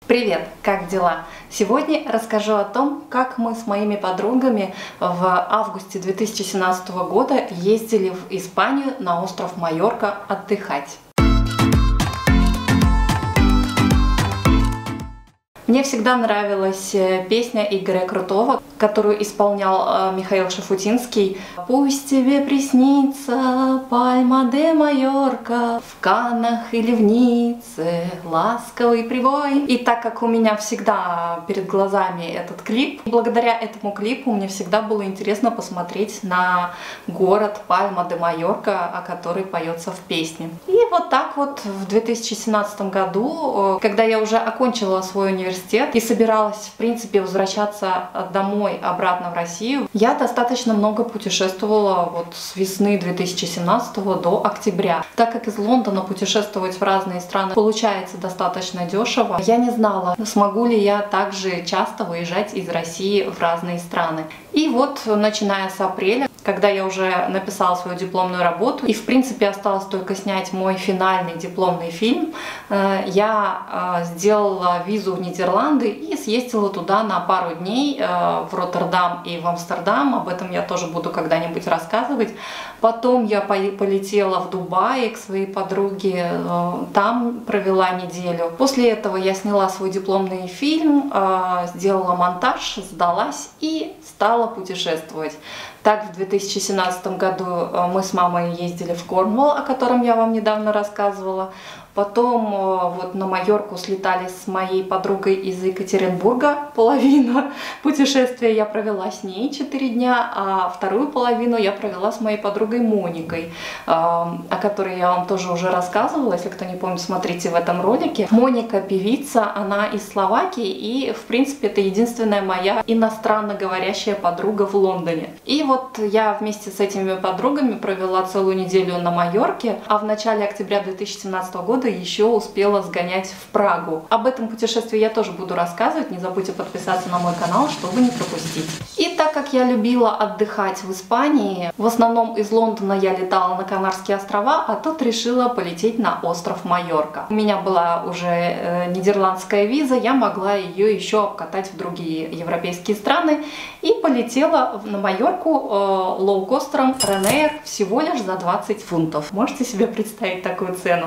Привет, как дела? Сегодня расскажу о том, как мы с моими подругами в августе 2017 года ездили в Испанию на остров Майорка отдыхать. Мне всегда нравилась песня Игоря Крутого, которую исполнял Михаил Шафутинский. «Пусть тебе приснится Пальма де Майорка, в Каннах или в Ницце ласковый прибой». И так как у меня всегда перед глазами этот клип, благодаря этому клипу мне всегда было интересно посмотреть на город Пальма де Майорка, о которой поется в песне. И вот так вот в 2017 году, когда я уже окончила свой университет и собиралась, в принципе, возвращаться домой, обратно в Россию, я достаточно много путешествовала вот с весны 2017 до октября. Так как из Лондона путешествовать в разные страны получается достаточно дешево, я не знала, смогу ли я также часто выезжать из России в разные страны. И вот, начиная с апреля, когда я уже написала свою дипломную работу и, в принципе, осталось только снять мой финальный дипломный фильм, я сделала визу в Нидерланды и съездила туда на пару дней в Роттердам и в Амстердам. Об этом я тоже буду когда-нибудь рассказывать. Потом я полетела в Дубай к своей подруге, там провела неделю. После этого я сняла свой дипломный фильм, сделала монтаж, сдалась и стала путешествовать. Так, в 2017 году мы с мамой ездили в Корнуолл, о котором я вам недавно рассказывала. Потом вот на Майорку слетали с моей подругой из Екатеринбурга. Половину путешествия я провела с ней 4 дня, а вторую половину я провела с моей подругой Моникой, о которой я вам тоже уже рассказывала. Если кто не помнит, смотрите в этом ролике. Моника певица, она из Словакии, и в принципе это единственная моя иностранно говорящая подруга в Лондоне. И вот я вместе с этими подругами провела целую неделю на Майорке, а в начале октября 2017 года еще успела сгонять в Прагу. Об этом путешествии я тоже буду рассказывать, не забудьте подписаться на мой канал, чтобы не пропустить. И так как я любила отдыхать в Испании, в основном из Лондона я летала на Канарские острова, а тут решила полететь на остров Майорка. У меня была уже нидерландская виза, я могла ее еще обкатать в другие европейские страны и полетела на Майорку лоукостером Ryanair всего лишь за 20 фунтов. Можете себе представить такую цену?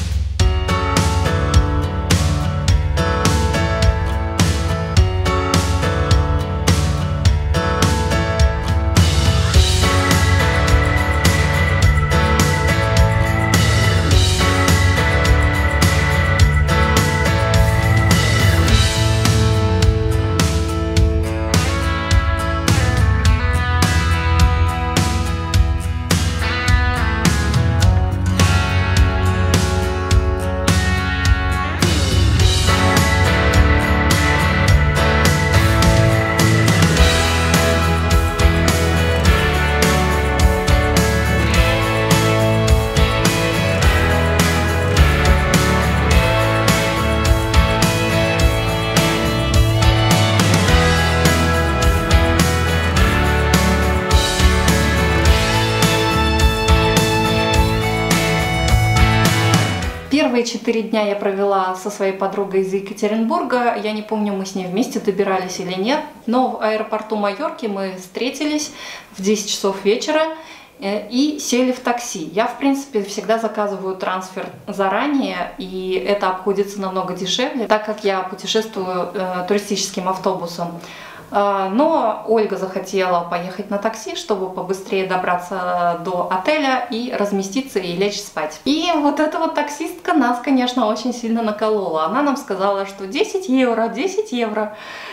Первые 4 дня я провела со своей подругой из Екатеринбурга. Я не помню, мы с ней вместе добирались или нет. Но в аэропорту Майорки мы встретились в 10 часов вечера и сели в такси. Я, в принципе, всегда заказываю трансфер заранее, и это обходится намного дешевле, так как я путешествую туристическим автобусом. Но Ольга захотела поехать на такси, чтобы побыстрее добраться до отеля и разместиться и лечь спать. И вот эта вот таксистка нас, конечно, очень сильно наколола. Она нам сказала, что 10 евро, 10 евро.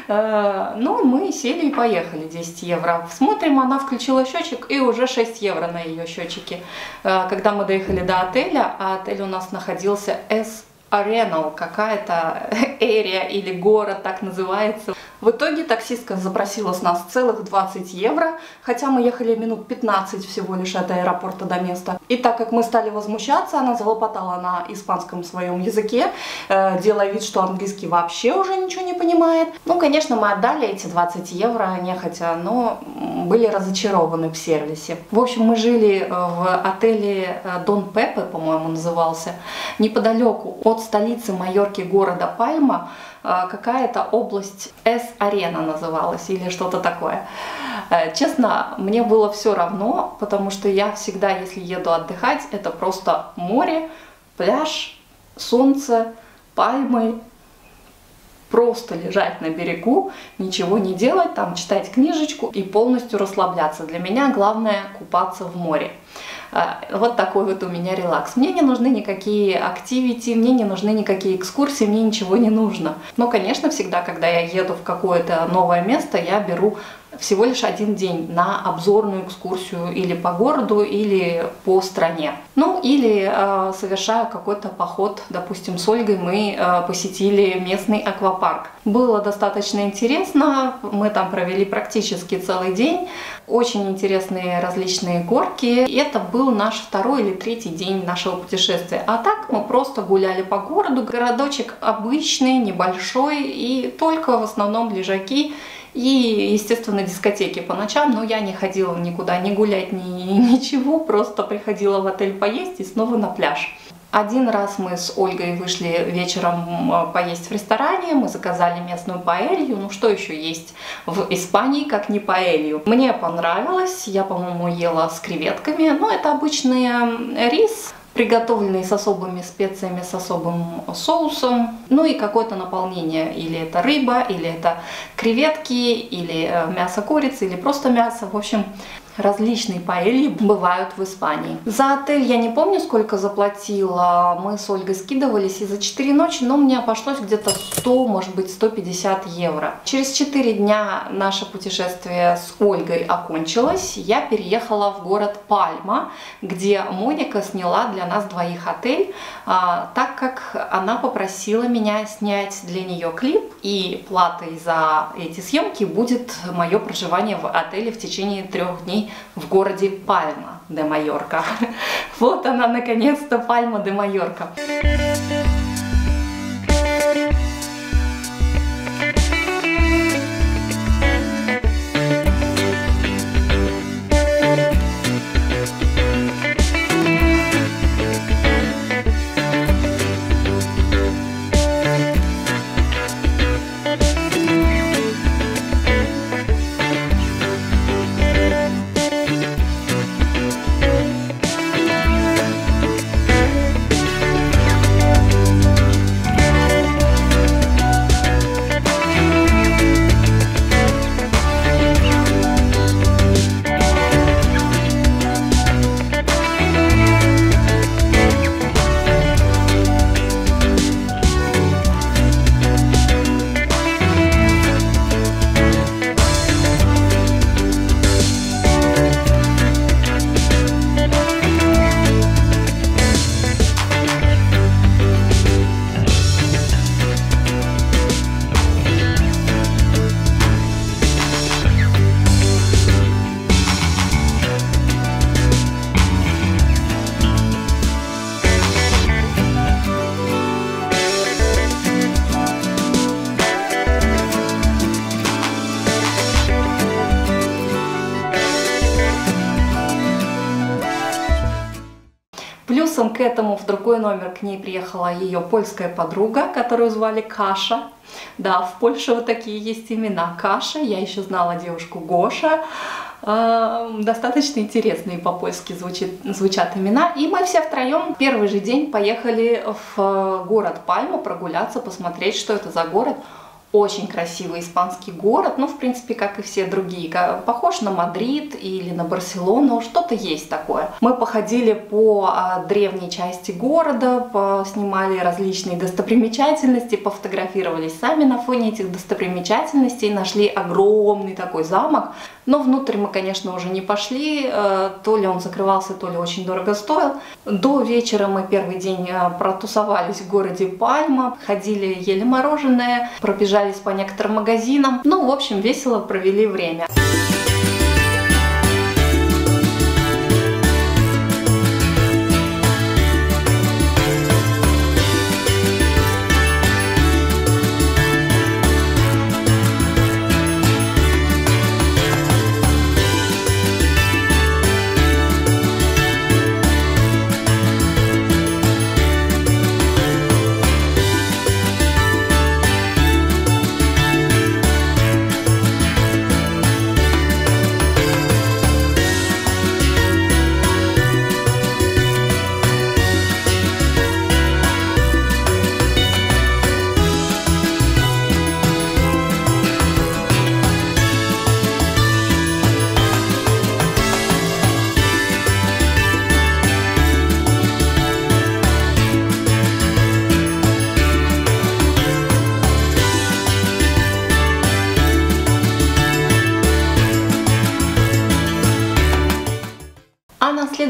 Ну, мы сели и поехали, 10 евро. Смотрим, она включила счетчик, и уже 6 евро на ее счетчике. Когда мы доехали до отеля, а отель у нас находился Арена, какая-то area или город, так называется. В итоге таксистка запросила с нас целых 20 евро, хотя мы ехали минут 15 всего лишь от аэропорта до места. И так как мы стали возмущаться, она залопотала на испанском своем языке, делая вид, что английский вообще уже ничего не понимает. Ну, конечно, мы отдали эти 20 евро нехотя, но были разочарованы в сервисе. В общем, мы жили в отеле Дон Пепе, по-моему, назывался, неподалеку от столицы Майорки, города Пальма. какая-то область, С-арена называлась или что-то такое. Честно, мне было все равно, потому что я всегда, если еду отдыхать, это просто море, пляж, солнце, пальмы, просто лежать на берегу, ничего не делать, там читать книжечку и полностью расслабляться. Для меня главное купаться в море. Вот такой вот у меня релакс. Мне не нужны никакие активити, мне не нужны никакие экскурсии, мне ничего не нужно. Но, конечно, всегда, когда я еду в какое-то новое место, я беру всего лишь один день на обзорную экскурсию или по городу, или по стране. Ну, или совершаю какой-то поход, допустим, с Ольгой мы посетили местный аквапарк. Было достаточно интересно, мы там провели практически целый день, очень интересные различные горки. Это был наш второй или третий день нашего путешествия. А так мы просто гуляли по городу, городочек обычный, небольшой, и только в основном лежаки и, естественно, дискотеки по ночам, но я не ходила никуда, ни гулять, ничего, просто приходила в отель поесть и снова на пляж. Один раз мы с Ольгой вышли вечером поесть в ресторане, мы заказали местную паэлью. Ну что еще есть в Испании, как не паэлью? Мне понравилось, я, по-моему, ела с креветками, но это обычный рис, приготовленный с особыми специями, с особым соусом, ну и какое-то наполнение, или это рыба, или это креветки, или мясо курицы, или просто мясо, в общем, различные паэльи бывают в Испании. За отель я не помню, сколько заплатила, мы с Ольгой скидывались, и за 4 ночи, но мне обошлось где-то 100, может быть 150 евро. Через 4 дня наше путешествие с Ольгой окончилось, я переехала в город Пальма, где Моника сняла для нас двоих отель, так как она попросила меня снять для нее клип, и платой за эти съемки будет мое проживание в отеле в течение 3 дней в городе Пальма де Майорка. Вот она, наконец-то, Пальма де Майорка. Плюсом к этому в другой номер к ней приехала ее польская подруга, которую звали Каша. Да, в Польше вот такие есть имена. Каша, я еще знала девушку Гоша. Достаточно интересные по-польски звучат имена. И мы все втроем первый же день поехали в город Пальма прогуляться, посмотреть, что это за город. Очень красивый испанский город, ну, в принципе, как и все другие. Похож на Мадрид или на Барселону, что-то есть такое. Мы походили по древней части города, снимали различные достопримечательности, пофотографировались сами на фоне этих достопримечательностей, нашли огромный такой замок. Но внутрь мы, конечно, уже не пошли, то ли он закрывался, то ли очень дорого стоил. До вечера мы первый день протусовались в городе Пальма, ходили, ели мороженое, пробежались по некоторым магазинам. Ну, в общем, весело провели время.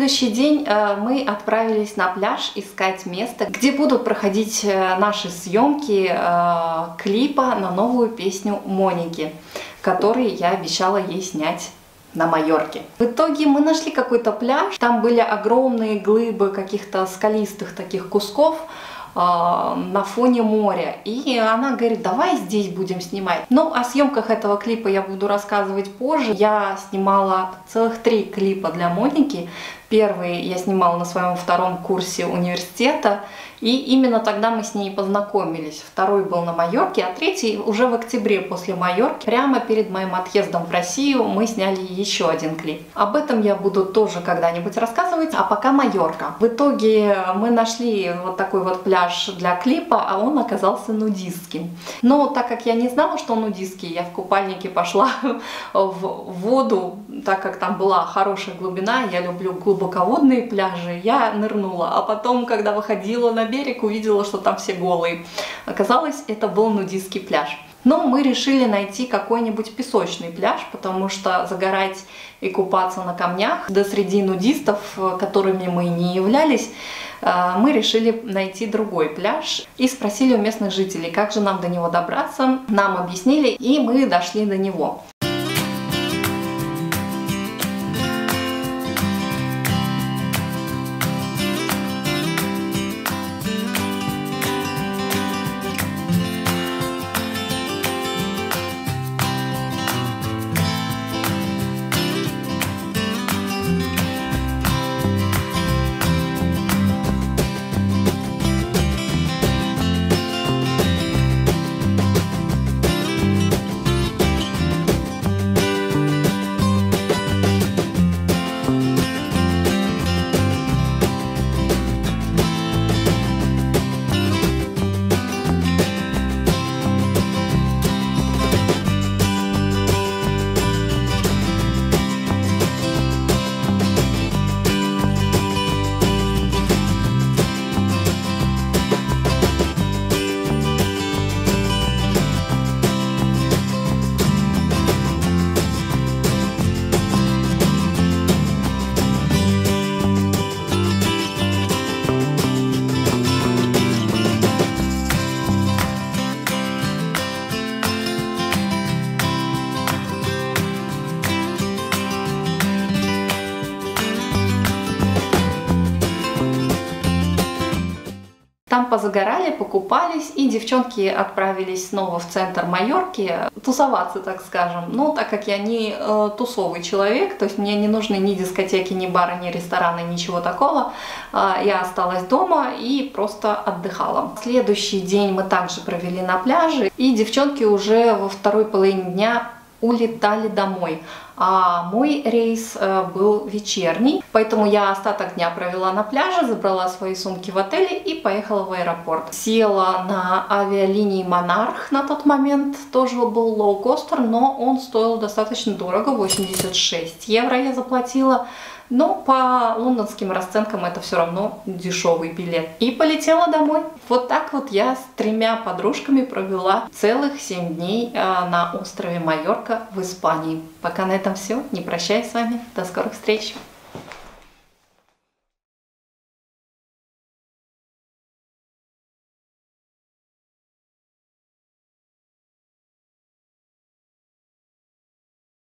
следующий день мы отправились на пляж искать место, где будут проходить наши съемки клипа на новую песню Моники, который я обещала ей снять на Майорке. В итоге мы нашли какой-то пляж, там были огромные глыбы каких-то скалистых таких кусков на фоне моря. И она говорит, давай здесь будем снимать. Ну, о съемках этого клипа я буду рассказывать позже. Я снимала целых 3 клипа для Моники. Первый я снимала на своем 2-м курсе университета, и именно тогда мы с ней познакомились. Второй был на Майорке, а 3-й уже в октябре после Майорки. Прямо перед моим отъездом в Россию мы сняли еще 1 клип. Об этом я буду тоже когда-нибудь рассказывать, а пока Майорка. В итоге мы нашли вот такой вот пляж для клипа, а он оказался нудистским. Но так как я не знала, что он нудистский, я в купальнике пошла в воду, так как там была хорошая глубина, я люблю глубоководные пляжи, я нырнула, а потом, когда выходила на берег, увидела, что там все голые. Оказалось, это был нудистский пляж. Но мы решили найти какой-нибудь песочный пляж, потому что загорать и купаться на камнях, да среди нудистов, которыми мы не являлись, мы решили найти другой пляж и спросили у местных жителей, как же нам до него добраться. Нам объяснили, и мы дошли до него. Там позагорали, покупались, и девчонки отправились снова в центр Майорки тусоваться, так скажем. Но так как я не тусовый человек, то есть мне не нужны ни дискотеки, ни бары, ни рестораны, ничего такого, я осталась дома и просто отдыхала. Следующий день мы также провели на пляже, и девчонки уже во второй половине дня улетали домой. А мой рейс был вечерний, поэтому я остаток дня провела на пляже, забрала свои сумки в отеле и поехала в аэропорт. Села на авиалинии Монарх на тот момент, тоже был лоукостер, но он стоил достаточно дорого, 86 евро я заплатила. Но по лондонским расценкам это все равно дешевый билет. И полетела домой. Вот так вот я с 3 подружками провела целых 7 дней на острове Майорка в Испании. Пока на этом все. Не прощаюсь с вами. До скорых встреч.